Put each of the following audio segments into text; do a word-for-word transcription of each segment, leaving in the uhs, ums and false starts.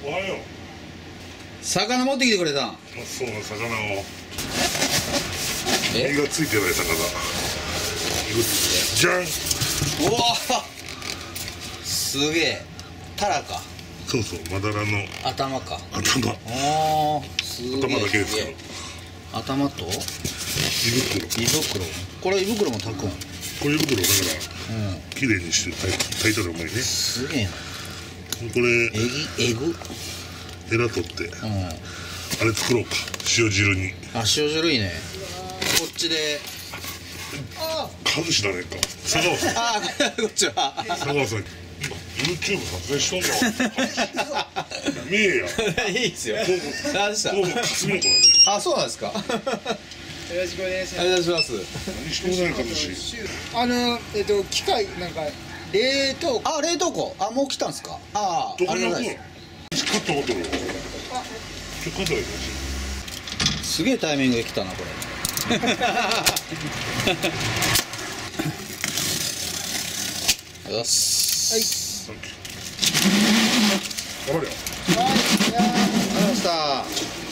おはよう。 魚持ってきてくれたん。 そうな魚を。 え身がついてない魚。じゃん。 うわすげえ。タラか。 そうそう、マダラの頭か。 頭。 ああ、すげえ。 頭だけですけど。 頭と胃袋。 胃袋。これ胃袋も炊くん。 これ胃袋だから、 うん。 綺麗にして炊い炊いたらうまいね。 すげえな。 これえぎ、えぐ。 エラ取って、 うん。 あれ作ろうか。塩汁に。 あ、塩汁いいね。こっちで。 数しだねか。佐川さん。 ああ、こっちは。 佐川さん。YouTube 撮影しとんだわ。見えや。 いいっすよ。何でした。 どうも霞の子なんで。 あ、そうなんですか。 よろしくお願いします。 お願いします。 何してもないかもしれ。 あのえっと機械なんか冷凍庫。 あ、冷凍庫。あ、もう来たんですか。ああ、 どこに置くの？ ありがとうございカット持ってるよ。 あ、 ちょカットがいいかもします。すげえタイミングで来たな、これ。よし。 はい。 れない。頑張れよ。 はい。いやありました。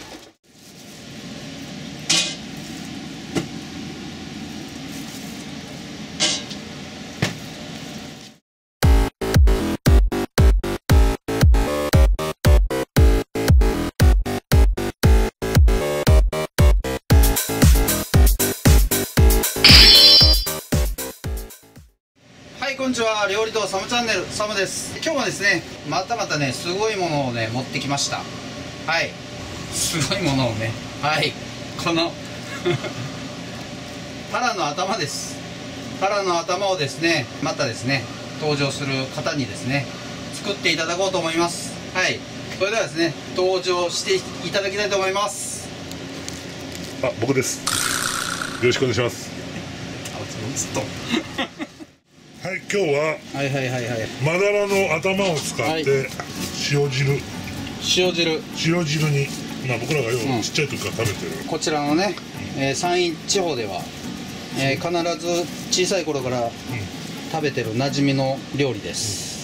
はい、こんにちは。料理とサムチャンネルサムです。今日もですね、またまたね、すごいものをね持ってきました。はい、すごいものをね、はい、このタラの頭です。タラの頭をですね、またですね登場する方にですね作っていただこうと思います。はい、それではですね登場していただきたいと思います。 あ、僕です。よろしくお願いします。 あ、ずっとはい、今日ははいはいはいはい。 マダラの頭を使って塩汁、 塩汁。 塩汁に、まあ僕らがようんうちっちゃい時から食べてる。 こちらのね、えー山陰地方では、えー必ず小さい頃から食べてる馴染みの料理です。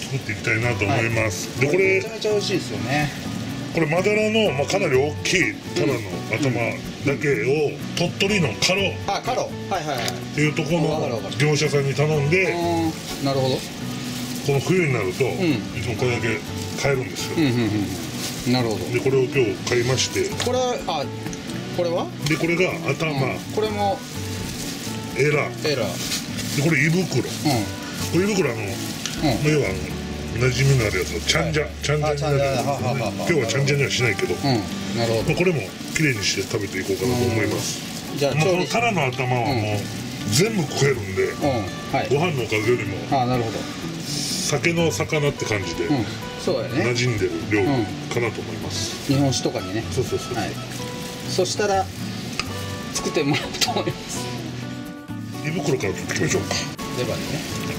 作っていきたいなと思います。で、こめれちゃめちゃ美味しいですよね。 これマダラの、まあ、かなり大きいタラの頭だけを鳥取のカロっあ、カロ。はいはいはい。 ていうところわかるわかるの業者さんに頼んで、 うーん、なるほど。 この冬になると、 んいつもこれだけ買えるんですよ。 うんうんうん。なるほど。 でこれを今日買いまして、 これあ、これは？ でこれが頭、 うんこれもエラ、 エラー。 でこれ胃袋。 うこれ胃袋あの、 んうん。 要はあの馴染みのあるやつのチャンジャ、チャンジャになるやつですね。 あチャンジャはははは今日はチャンジャにはしないけど、 うん。なるほど。 まあこれも綺麗にして食べていこうかなと思います。 じゃあまあ、こ調理。 のタラの頭はもう全部食えるんで、 うん。はい。 ご飯のおかずよりもあ、なるほど。 酒の魚って感じでうん。そうやね。 馴染んでる料理かなと思います。 日本酒とかにね。 そうそうそう。 はい。そしたら作ってもらおうと思います。 胃袋から取ってきましょうか。 レバーでね。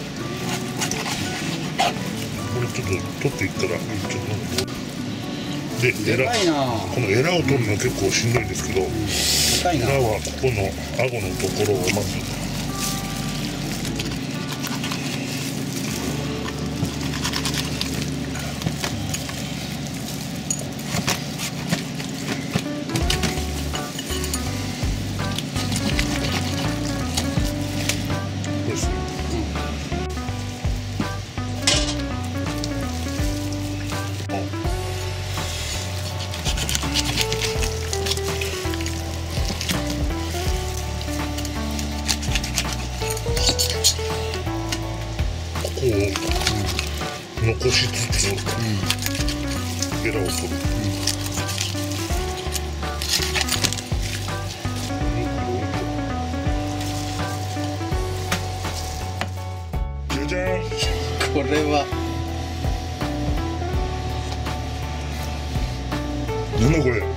これちょっと取っていったら、ちょっとなんかでエラ、 でかいな。 このエラを取るのは結構しんどいんですけど、 高いな。 エラはここの顎のところをまずこれですね。ここを残しつつ、エラを取る。じゃじゃーん。 これはなんだこれ。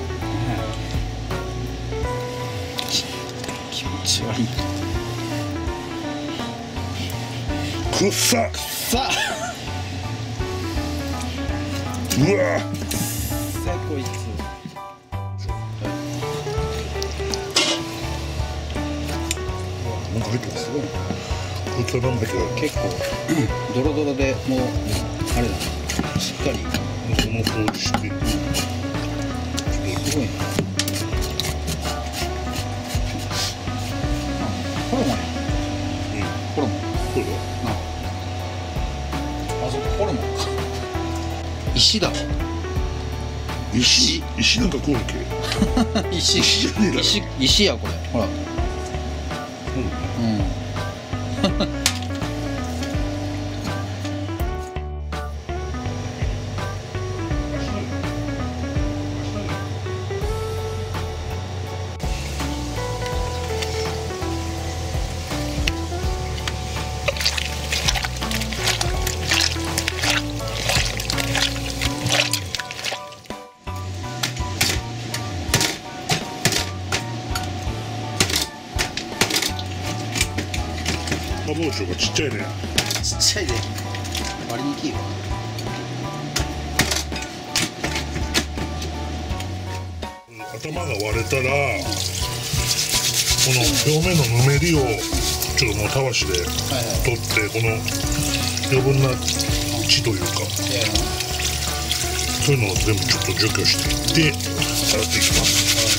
気持ち悪い。 くっさ。 さあ。 うわ。 さあこいつ。 なんか入ってますすごいな。 こいつはなんだけど。 結構ドロドロでもうあれだ。しっかりこの掃除してすごいな。ホルモンや。ホルモン。 そうだなあ。あそこホルモンか。石だ。 石石なんか食うんけ石。 石じゃねえだろ石石やこれ。ほら。うん。 赤包丁がちっちゃいね。 ちっちゃいで。割りにくいわ。 頭が割れたらこの表面のぬめりをちょっともうたわしではいはい。 取ってこの余分な血というかいやいや。 そういうのを全部ちょっと除去していって洗っていきます。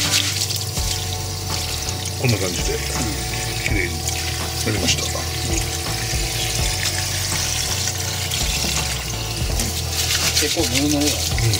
こんな感じできれいになりました。 結構布の上だ。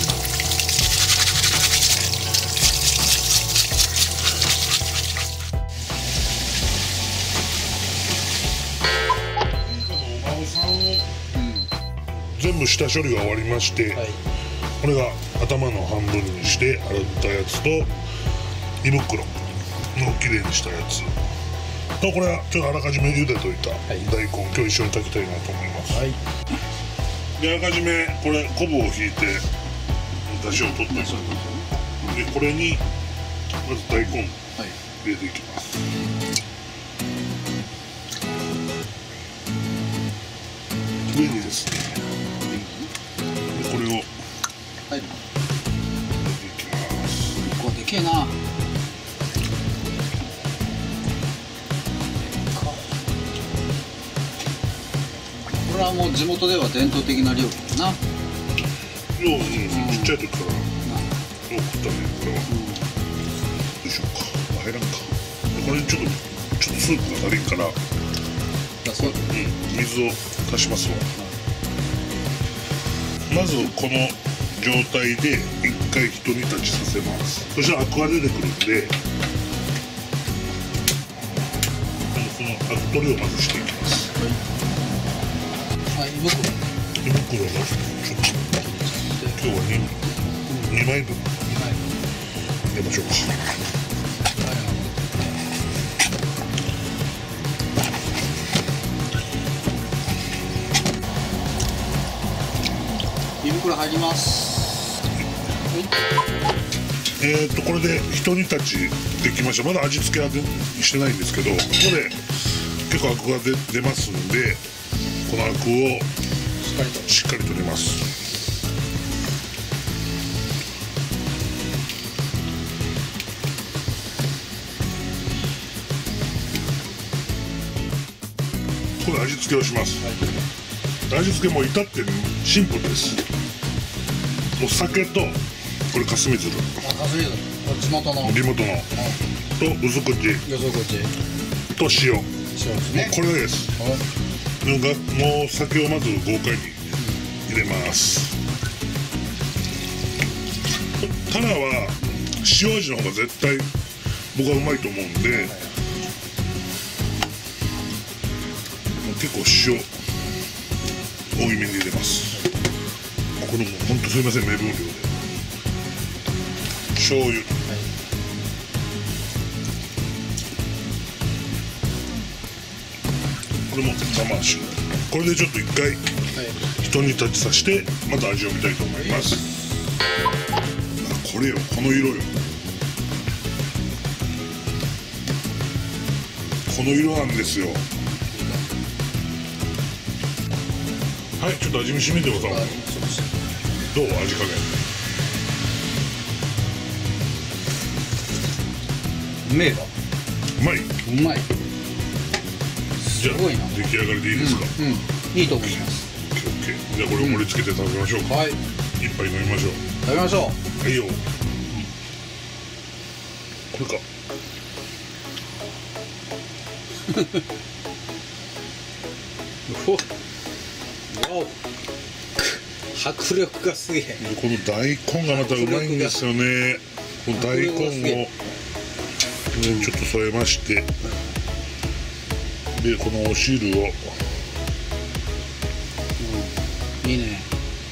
全部下処理が終わりまして、 はい。 これが頭の半分にして洗ったやつと胃袋のきれいにしたやつと、これはちょっとあらかじめ茹でといた大根、今日一緒に炊きたいなと思います。 はい。 であらかじめこれ昆布をひいて出汁を取ったやつで、これにまず大根はい。 入れていきます。上にですね、でこれを入れてはい。 いきます。 こうでけえな。これはもう地元では伝統的な料理だな。 よう、うん、ちっちゃい時からよく食ったね、これは。どうしようか。あ、入らんか。でこれにちょっとちょっとスープが足りんから、 だそう。 うん、水を足しますわ。まずこの状態で一回ひと煮立ちさせます。そしたらアクが出てくるんで、そのアク取りをまずしていきます。 はい。胃袋。 胃袋のちょっと今日は 2, 2枚分はい。 入れましょうか。 胃袋入ります。 えー、とこれでひと煮立ちできました。まだ味付けはでしてないんですけど、ここで結構アクが出出ますんで、このアクをしっかりと。 しっかり取ります。ここで味付けをします。味付けも至ってシンプルです。お酒とこれ霞鶴、 あ、かすみだ。地元の。 地元のと薄口よそこっち。 と塩、 塩ですね。 これです。のがもう酒をまず豪快に入れます。タラは塩味の方が絶対僕はうまいと思うんで、結構塩多いめに入れます。これも本当すいません、目分量で。醤油、これも生塩。これでちょっと一回はい。 ひと煮立ちさせてまた味を見たいと思います。これよ、この色よ、この色なんですよ。はい、ちょっと味見してみてください。どう、味加減。 うめえわ。 うまい。 うまい。 じゃあすごいな。 出来上がりでいいですか。 うん。うん。いいと思います。 オッケーオッケー。じゃあこれを盛り付けて食べましょうか。 はい。 い一杯飲みましょう。 食べましょう。 はいよ。これか。 おお、迫力がすげえ。 この大根がまたうまいんですよね。この大根をちょっと添えまして、でこのお汁を、 うん、いいね。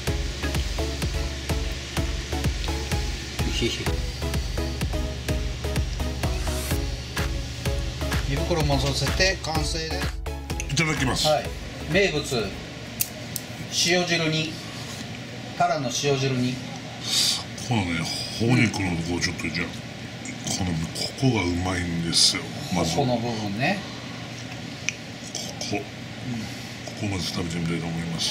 胃袋も乗せて完成です。 いただきます。 はい、名物塩汁に、タラの塩汁に、 このね、ほう肉のところちょっとじゃあ、このここがうまいんですよ。まずここの部分ね。 ここ、うん、ここまず食べてみたいと思います。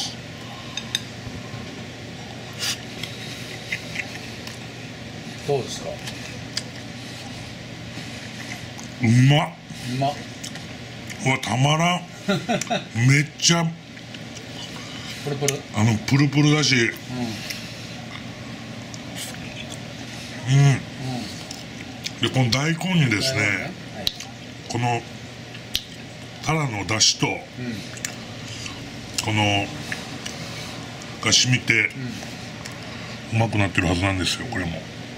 どうですか。 うまっ。 うまっ。 うわ、たまらん。めっちゃプルプル、 あのプルプルだし、うん、うん、でこの大根にですね、ね、はい、このタラの出汁と、うん、このが染みて、うん、うまくなってるはずなんですよ。これも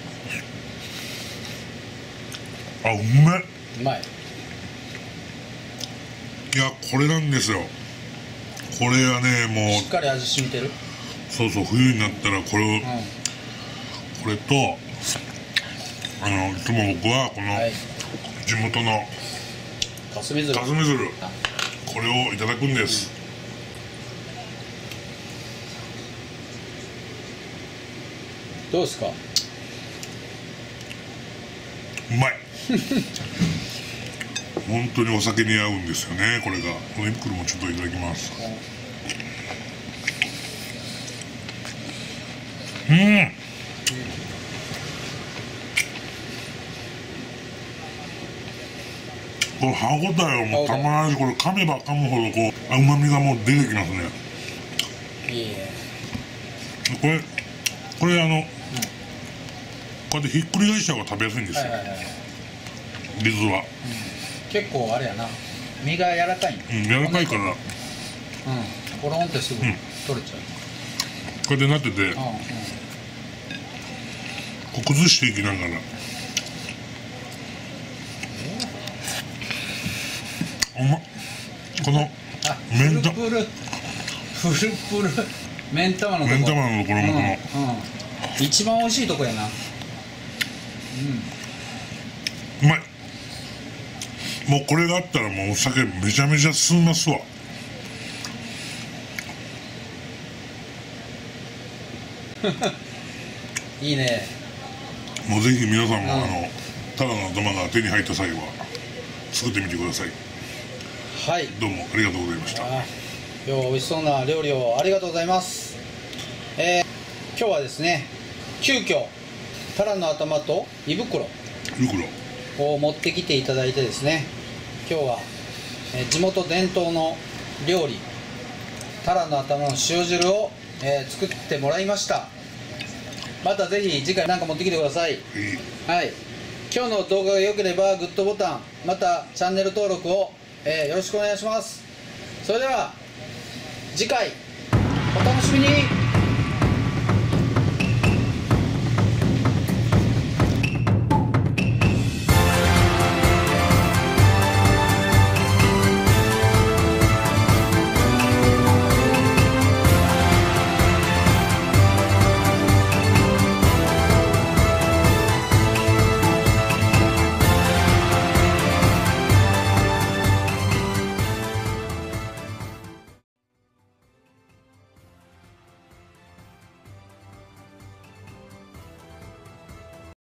あ、うまい。 うまい。 いや、これなんですよ。これはね、もうしっかり味染みてる。 そうそう、冬になったらこれを、うん、これとあのいつも僕はこの地元のかすみずる、 かすみずる、これをいただくんです。 うん、どうですか。 うまい。本当にお酒に合うんですよね、これが。この胃袋もちょっといただきます。うん、うん、これ歯応えはもうたまらないし、これ噛めば噛むほどこう旨味がもう出てきますね。 いいね。 これこれあの、うん、こうやってひっくり返した方が食べやすいんですよ、リズは。 うん、結構あれやな、身が柔らかいん、 うん、柔らかいから、うん、 コロンってすぐ取れちゃう、うん、こうやってなってて、うん、こう崩していきながら、うまっ。この目ん玉、 プルプルプルプル、目ん玉のとこ、 目ん玉のところもこの、うんうん、 一番美味しいとこやな。うん、 うまい。もうこれがあったらもうお酒めちゃめちゃ進みますわ。 いいね。 もうぜひ皆さんも、うん、あのタラの頭が手に入った際は作ってみてください。 はい、 どうもありがとうございました。 今日は美味しそうな料理をありがとうございます。えー、今日はですね、急遽タラの頭と胃袋を持ってきていただいてですね、今日は、えー、地元伝統の料理タラの頭の塩汁を、えー、作ってもらいました。またぜひ次回何か持ってきてください。はい、今日の動画が良ければグッドボタン、またチャンネル登録を、えー、よろしくお願いします。それでは次回お楽しみに。